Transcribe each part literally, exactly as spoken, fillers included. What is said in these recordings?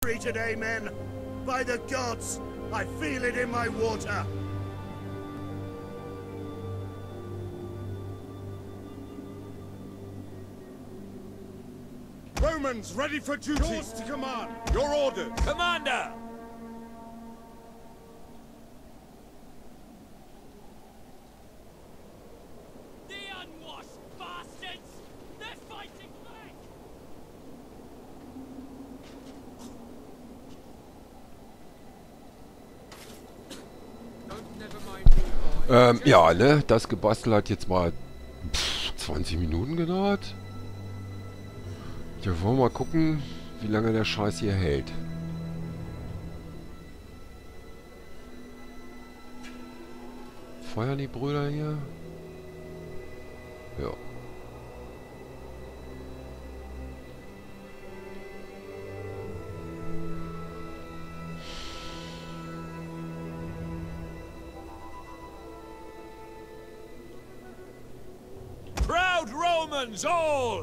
Today, men. By the gods, I feel it in my water. Romans ready for duty. Yours to command. Your orders. Commander! The unwashed bastards! They're fighting back! Ähm, ja, ne? Das Gebastel hat jetzt mal pff, zwanzig Minuten gedauert. Ja, wollen wir mal gucken, wie lange der Scheiß hier hält. Feuern die Brüder hier? Ja. Proud Romans all!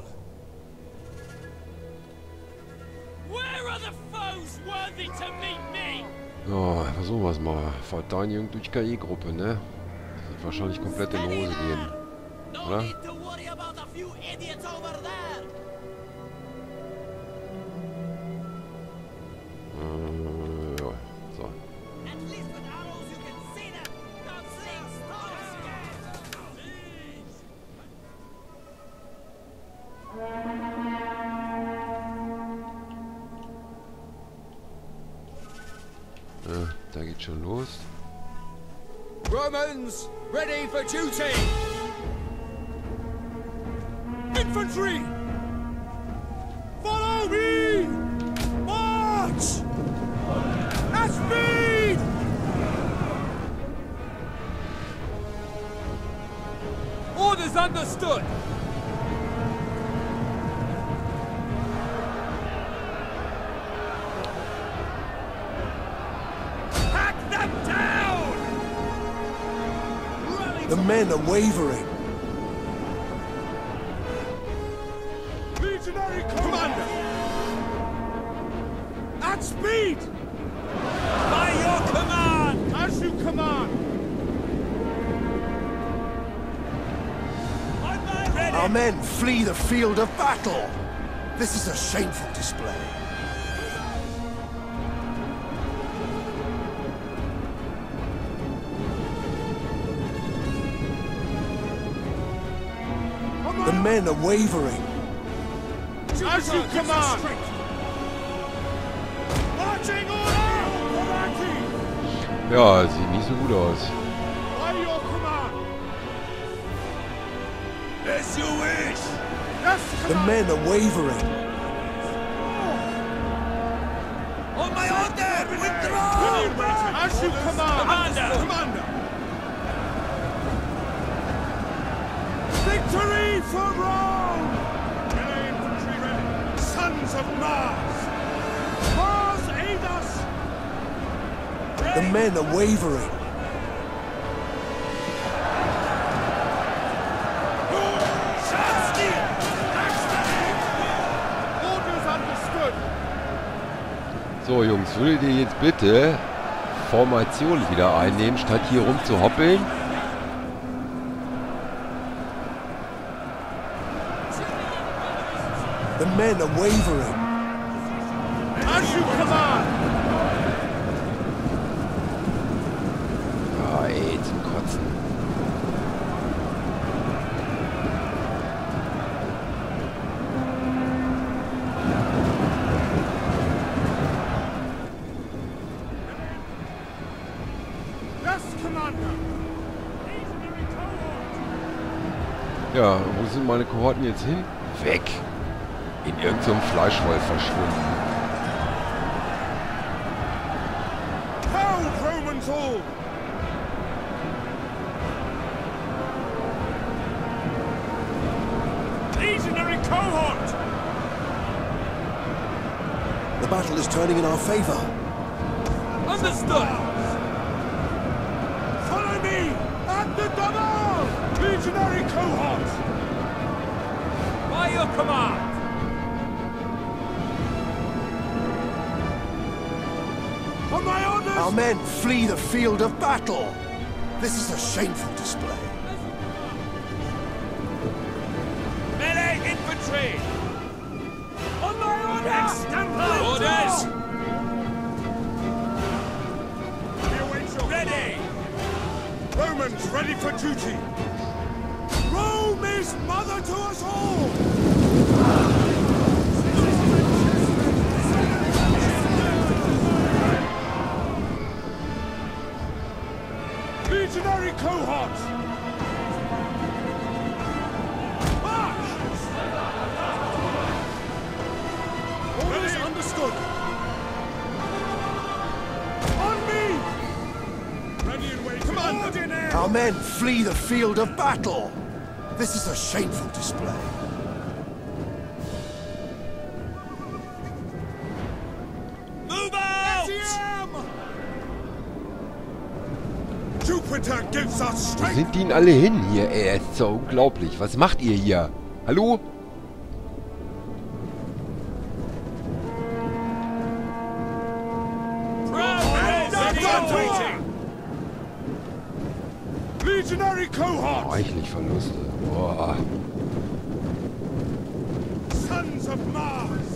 Where are the foes worthy to meet me? Ja, versuchen wir es mal. Verteidigung durch K I-Gruppe, ne? Das wird wahrscheinlich komplett in die Hose gehen. No Oder? need to worry about a few idiots over there. Äh, ja, so. At least with arrows you can see them. Don't sleep. Don't scared. Ja, da geht schon los. Romans, ready for duty! Infantry! Follow me! March! At speed! Orders understood! Hack them down! The men are wavering. Legionary Commander! At speed! By your command! As you command! Ready! Our men flee the field of battle. This is a shameful display. The men are wavering. As you command! Marching order! Ja, sieht nicht so gut aus. By your command! As you wish! Yes, The men are wavering. On my order! Withdraw! As you command! Commander! Commander! Victory for Rome! Melee infantry ready! Sons of Mars! Mars aid us! The men are wavering. Orders understood! So, Jungs, würdet ihr jetzt bitte Formation wieder einnehmen, statt hier rumzuhoppeln? The men are wavering. As you command! Ah, ey, zum Kotzen. Yes, Commander! Ja, wo sind meine Kohorten jetzt hin? Weg! In irgendeinem Fleischwolf verschwunden. Hold Romans all! Legionary cohort! The battle is turning in our favor. Understood! Follow me! At the double! Legionary cohort! By your command! On my orders! Our men flee the field of battle. This is a shameful display. Melee infantry! On my orders! Extempo! Orders! Ready! Romans ready for duty! Rome is mother to us all! Legionary cohort! March! Orders understood! On me! Ready and waiting! Commander! Our men flee the field of battle. This is a shameful display. Move out! Jupiter gives us Wo strength! sind die denn alle hin hier? Ey, ist so unglaublich. Was macht ihr hier? Hallo? Ready and waiting! Legionary cohort! Reichlich Verluste. Boah. Sons of Mars!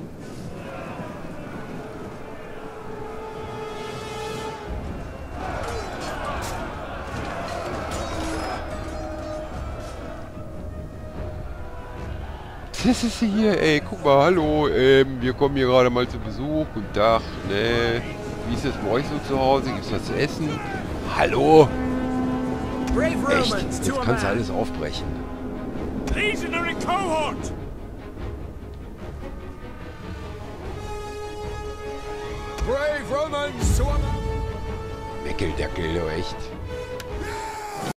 Das ist sie hier, ey. Guck mal, hallo. Ähm, wir kommen hier gerade mal zu Besuch. Guten Tag. Ne? Wie ist es bei euch so zu Hause? Gibt's was zu essen? Hallo? Echt? Jetzt kannst du alles aufbrechen. Legionary cohort! Brave Romans to a man! Meckeldeckel, du echt.